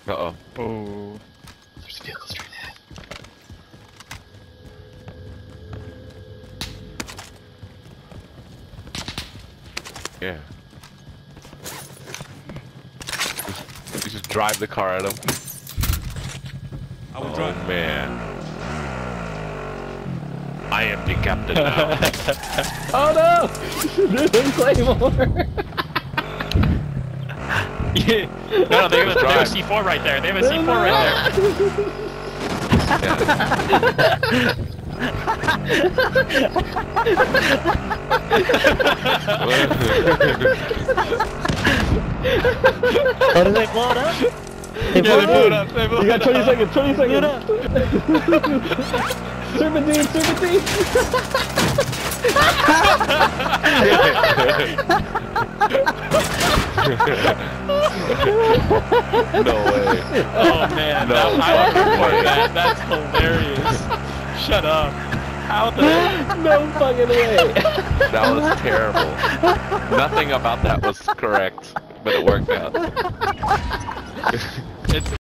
Uh-oh. Oh. There's a vehicle straight ahead. Yeah. You just drive the car at him. I will Oh drive. man. I am the captain now. Oh no! There's a Claymore! Yeah. No, they have a C4 right there. They have a C4 right Oh, did they blow it up? there. Yeah, they blew it up. They blew You got 20 seconds, 20 seconds! Serpentine, serpentine! No way. Oh man, No I want to fucking report way. that. That's hilarious. Shut up. How the? No fucking way! That was terrible. Nothing about that was correct, but it worked out. It's